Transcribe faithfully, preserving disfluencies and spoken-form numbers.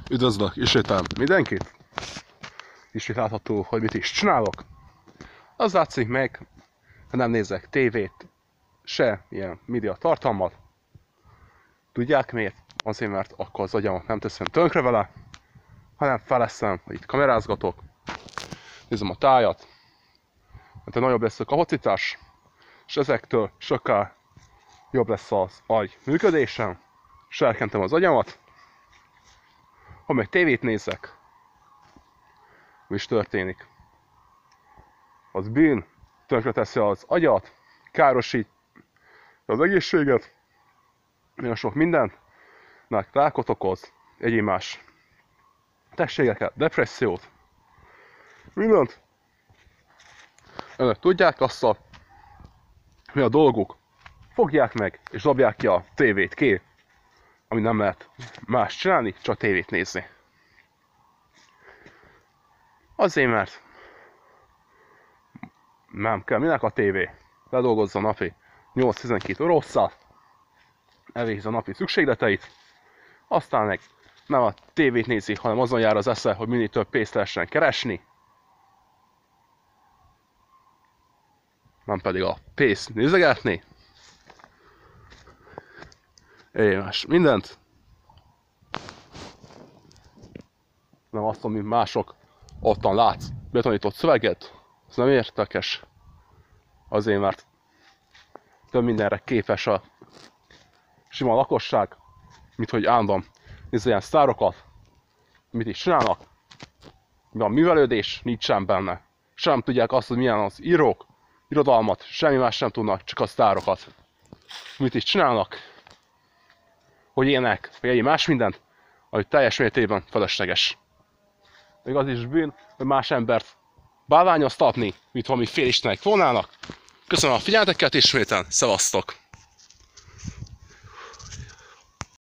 Üdvözlök, ismételem mindenkit! Ismét látható, hogy mit is csinálok. Az látszik meg, ha nem nézek tévét, se ilyen média tartalmat. Tudják miért? Azért, mert akkor az agyamat nem teszem tönkre vele, hanem feleszem, hogy itt kamerázgatok. Nézem a tájat, mert nagyobb lesz a kapacitás, és ezektől sokkal jobb lesz az agy működésem. Serkentem az agyamat. Ha meg tévét nézek, mi is történik? Az bűn, tönkreteszi az agyat, károsít az egészséget, nagyon sok mindent, rákot okoz, egyéb más tegségeket, depressziót, mindent. Önök tudják azt, a, mi a dolguk, fogják meg és dobják ki a tévét ki, ami nem lehet más csinálni, csak tévét nézni. Azért, mert nem kell, minek a tévé? Ledolgozza a napi nyolc-tizenkét órosszat, elvégzi a napi szükségleteit, aztán meg nem a tévét nézi, hanem azon jár az esze, hogy minél több pénzt lehessen keresni, nem pedig a pénzt nézegetni. Émes mindent. Nem azt, amit mások ottan látsz, betanított szöveget, ez nem érdekes. Azért, mert több mindenre képes a sima lakosság, mint hogy állandóan nézze ilyen sztárokat, mit is csinálnak, mi a művelődés, nincsen benne. Sem tudják azt, hogy milyen az írók, irodalmat, semmi más sem tudnak, csak a sztárokat. Mit is csinálnak, hogy ilyenek, vagy egy más mindent, ami teljes mértékben felesleges. Még az is bűn, hogy más embert bálványoztatni, mint valami félistenek volnának. Köszönöm a figyelmeteket ismételten, szevasztok!